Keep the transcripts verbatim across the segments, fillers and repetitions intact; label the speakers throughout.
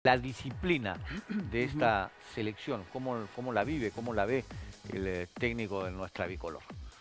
Speaker 1: La disciplina de esta selección, ¿cómo, cómo la vive, cómo la ve el eh, técnico de nuestra bicolor?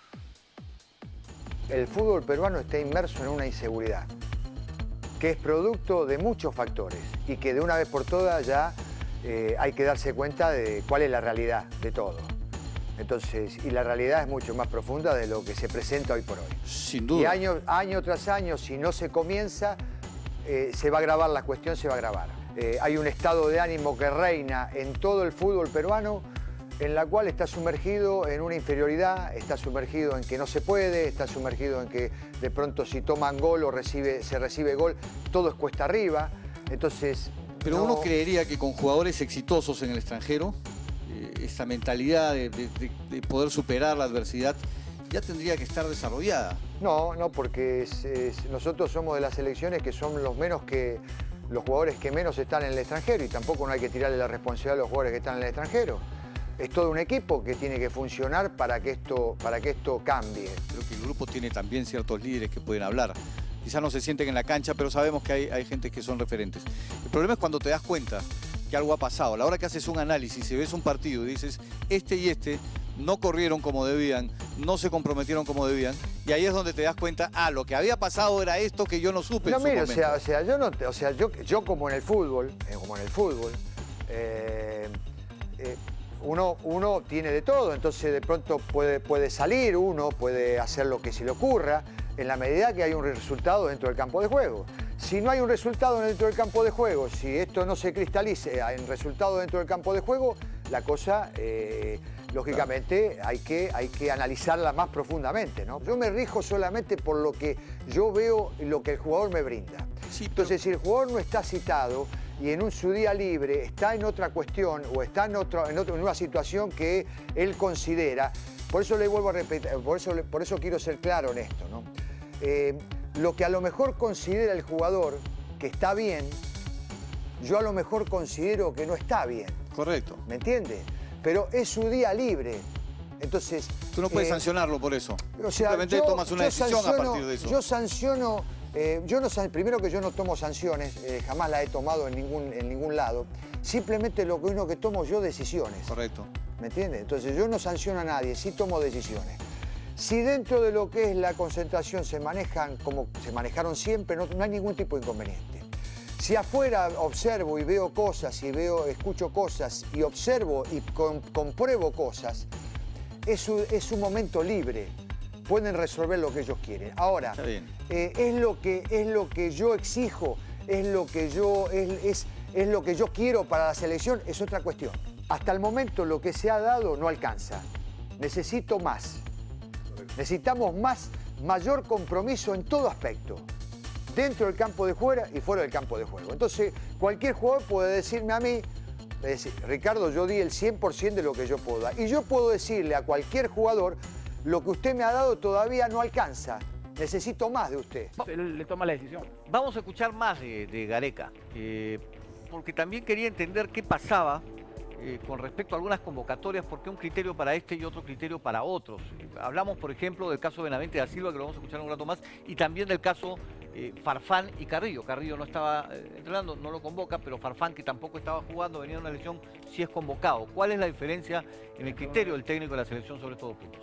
Speaker 2: El fútbol peruano está inmerso en una inseguridad que es producto de muchos factores y que de una vez por todas ya eh, hay que darse cuenta de cuál es la realidad de todo. Entonces, y la realidad es mucho más profunda de lo que se presenta hoy por hoy.
Speaker 3: Sin duda.
Speaker 2: Y año, año tras año, si no se comienza, eh, se va a agravar la cuestión, se va a agravar. Eh, hay un estado de ánimo que reina en todo el fútbol peruano, en la cual está sumergido en una inferioridad, está sumergido en que no se puede, está sumergido en que de pronto si toman gol o recibe, se recibe gol, todo es cuesta arriba. Entonces,
Speaker 3: Pero
Speaker 2: no...
Speaker 3: uno creería que con jugadores exitosos en el extranjero, eh, esta mentalidad de, de, de poder superar la adversidad ya tendría que estar desarrollada.
Speaker 2: No, no, porque es, es, nosotros somos de las selecciones que son los menos que... los jugadores que menos están en el extranjero, y tampoco no hay que tirarle la responsabilidad a los jugadores que están en el extranjero. Es todo un equipo que tiene que funcionar para que esto, para que esto cambie.
Speaker 3: Creo que el grupo tiene también ciertos líderes que pueden hablar. Quizás no se sienten en la cancha, pero sabemos que hay, hay gente que son referentes. El problema es cuando te das cuenta que algo ha pasado. A la hora que haces un análisis y ves un partido y dices, este y este no corrieron como debían, no se comprometieron como debían, y ahí es donde te das cuenta, ah, lo que había pasado era esto que yo no supe
Speaker 2: No,
Speaker 3: en su
Speaker 2: mire, o
Speaker 3: momento.
Speaker 2: sea, o sea, yo no, o sea, yo, yo como en el fútbol, eh, como en el fútbol, eh, eh, uno, uno tiene de todo, entonces de pronto puede, puede salir, uno puede hacer lo que se le ocurra, en la medida que hay un resultado dentro del campo de juego. Si no hay un resultado dentro del campo de juego, si esto no se cristalice en resultado dentro del campo de juego, la cosa, eh, lógicamente, hay que, hay que analizarla más profundamente, ¿no? Yo me rijo solamente por lo que yo veo y lo que el jugador me brinda.
Speaker 3: Sí, pero...
Speaker 2: Entonces, si el jugador no está citado y en un su día libre está en otra cuestión o está en, otro, en, otro, en una situación que él considera, por eso le vuelvo a repetir, por eso, por eso quiero ser claro en esto, ¿no? Eh, lo que a lo mejor considera el jugador que está bien, yo a lo mejor considero que no está bien.
Speaker 3: Correcto.
Speaker 2: ¿Me entiende? Pero es su día libre. Entonces...
Speaker 3: Tú no puedes
Speaker 2: eh,
Speaker 3: sancionarlo por eso.
Speaker 2: O sea,
Speaker 3: simplemente
Speaker 2: yo,
Speaker 3: tomas una decisión
Speaker 2: sanciono,
Speaker 3: a partir de eso.
Speaker 2: Yo sanciono... Eh, yo no, primero que yo no tomo sanciones, eh, jamás las he tomado en ningún, en ningún lado. Simplemente lo único que tomo yo decisiones.
Speaker 3: Correcto.
Speaker 2: ¿Me entiende? Entonces yo no sanciono a nadie, sí tomo decisiones. Si dentro de lo que es la concentración se manejan como se manejaron siempre, no, no hay ningún tipo de inconveniente. Si afuera observo y veo cosas, y veo, escucho cosas, y observo y con, compruebo cosas, es un, es un momento libre. Pueden resolver lo que ellos quieren. Ahora, eh, es, lo que, es lo que yo exijo, es lo que yo, es, es, es lo que yo quiero para la selección, es otra cuestión. Hasta el momento lo que se ha dado no alcanza. Necesito más. Necesitamos más, mayor compromiso en todo aspecto. Dentro del campo de juego y fuera del campo de juego. Entonces, cualquier jugador puede decirme a mí, decir, Ricardo, yo di el cien por ciento de lo que yo puedo dar. Y yo puedo decirle a cualquier jugador, lo que usted me ha dado todavía no alcanza. Necesito más de usted.
Speaker 4: Él le toma la decisión.
Speaker 1: Vamos a escuchar más de, de Gareca, eh, porque también quería entender qué pasaba eh, con respecto a algunas convocatorias, porque un criterio para este y otro criterio para otros. Eh, hablamos, por ejemplo, del caso Benavente da Silva, que lo vamos a escuchar en un rato más, y también del caso eh, Farfán y Carrillo. Carrillo no estaba eh, entrenando, no lo convoca, pero Farfán, que tampoco estaba jugando, venía de una lesión, sí es convocado. ¿Cuál es la diferencia en el criterio del técnico de la selección sobre estos dos puntos?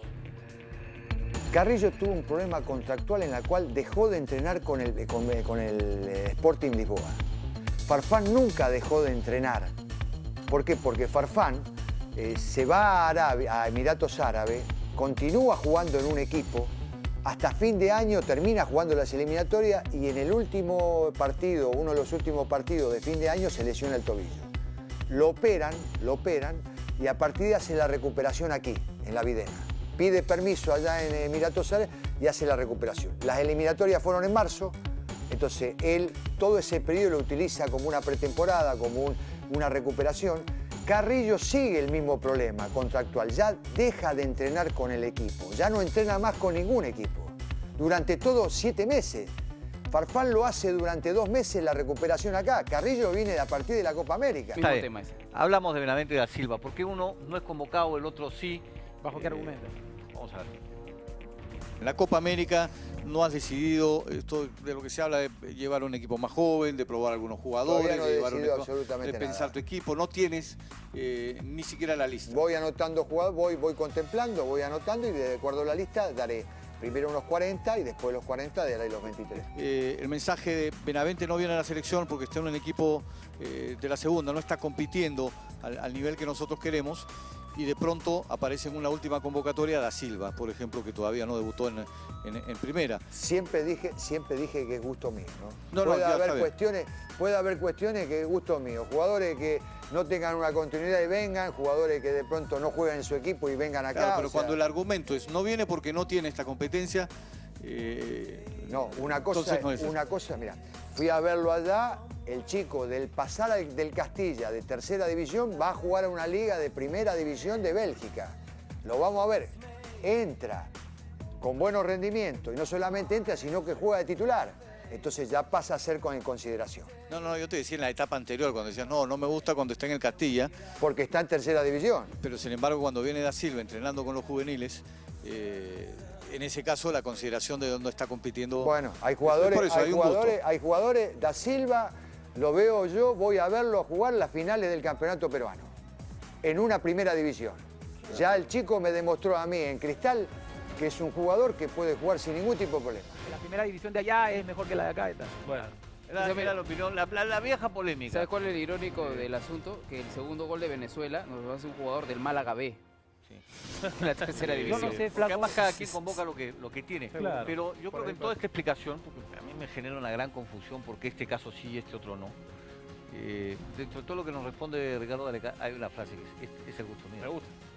Speaker 2: Carrillo tuvo un problema contractual en la cual dejó de entrenar con el, con, con el Sporting Lisboa. Farfán nunca dejó de entrenar. ¿Por qué? Porque Farfán eh, se va a, Arabia, a Emiratos Árabes, continúa jugando en un equipo, hasta fin de año termina jugando las eliminatorias y en el último partido, uno de los últimos partidos de fin de año, se lesiona el tobillo. Lo operan, lo operan y a partir de ahí hace la recuperación aquí, en la Videna. Pide permiso allá en Emiratos Árabes y hace la recuperación. Las eliminatorias fueron en marzo, entonces él todo ese periodo lo utiliza como una pretemporada, como un, una recuperación. Carrillo sigue el mismo problema contractual, ya deja de entrenar con el equipo, ya no entrena más con ningún equipo. Durante todos siete meses. Farfán lo hace durante dos meses la recuperación acá. Carrillo viene a partir de la Copa América.
Speaker 1: Está bien. Hablamos de Benavente da Silva, ¿por qué uno no es convocado, el otro sí?
Speaker 4: ¿Bajo qué
Speaker 1: eh,
Speaker 4: argumento?
Speaker 1: Vamos a ver.
Speaker 3: En la Copa América no has decidido, esto de lo que se habla, de llevar un equipo más joven, de probar algunos jugadores,
Speaker 2: no he
Speaker 3: de, llevar un
Speaker 2: decidido
Speaker 3: equipo,
Speaker 2: absolutamente
Speaker 3: de pensar
Speaker 2: nada.
Speaker 3: tu equipo. No tienes eh, ni siquiera la lista.
Speaker 2: Voy anotando jugadores, voy, voy contemplando, voy anotando y de acuerdo a la lista daré primero unos cuarenta y después los cuarenta daré los veintitrés.
Speaker 3: Eh, el mensaje de Benavente no viene a la selección porque está en un equipo eh, de la segunda, no está compitiendo al, al nivel que nosotros queremos. Y de pronto aparece en una última convocatoria Da Silva, por ejemplo, que todavía no debutó en, en, en primera.
Speaker 2: Siempre dije, siempre dije que es gusto mío, ¿no?
Speaker 3: No, no,
Speaker 2: puede,
Speaker 3: ya
Speaker 2: haber
Speaker 3: está bien.
Speaker 2: cuestiones, puede haber cuestiones que es gusto mío. Jugadores que no tengan una continuidad y vengan, jugadores que de pronto no juegan en su equipo y vengan acá.
Speaker 3: Claro, pero
Speaker 2: o
Speaker 3: cuando
Speaker 2: sea,
Speaker 3: el argumento es no viene porque no tiene esta competencia... Eh,
Speaker 2: No, una cosa,
Speaker 3: entonces no es
Speaker 2: una cosa, mira, fui a verlo allá, el chico del pasar al- del Castilla de tercera división va a jugar a una liga de primera división de Bélgica. Lo vamos a ver, entra con buenos rendimientos y no solamente entra, sino que juega de titular. Entonces ya pasa a ser con en consideración.
Speaker 3: No, no, yo te decía en la etapa anterior, cuando decías, no, no me gusta cuando está en el Castilla,
Speaker 2: Porque está en tercera división.
Speaker 3: pero sin embargo cuando viene Da Silva entrenando con los juveniles, eh, en ese caso la consideración de dónde está compitiendo...
Speaker 2: Bueno, hay
Speaker 3: Es
Speaker 2: jugadores,
Speaker 3: por eso,
Speaker 2: hay,
Speaker 3: hay un gusto.
Speaker 2: jugadores, hay jugadores, Da Silva, lo veo yo, voy a verlo a jugar las finales del campeonato peruano, en una primera división. Ya el chico me demostró a mí en Cristal que es un jugador que puede jugar sin ningún tipo de problema.
Speaker 4: La primera división de allá es mejor que la de acá. Y tal.
Speaker 5: Bueno,
Speaker 1: Era,
Speaker 5: Esa-
Speaker 1: era la opinión, la, la- la vieja polémica.
Speaker 5: ¿sabes cuál es el irónico del asunto? Que el segundo gol de Venezuela nos lo hace un jugador del Málaga B. En la tercera
Speaker 1: Yo
Speaker 5: división.
Speaker 4: no sé,
Speaker 1: Porque
Speaker 4: Flaco.
Speaker 1: además cada quien convoca lo que, lo que tiene.
Speaker 4: Claro.
Speaker 1: Pero yo
Speaker 4: Por
Speaker 1: creo que
Speaker 4: ahí
Speaker 1: en toda
Speaker 4: pasa.
Speaker 1: esta explicación, porque a mí me genera una gran confusión porque este caso sí y este otro no. Eh, dentro de todo lo que nos responde Ricardo Gareca, hay una frase que es, es, es el gusto mío.
Speaker 4: Me gusta.